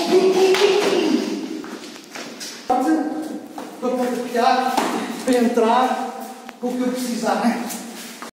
Para poder piar, para entrar com o que eu precisar.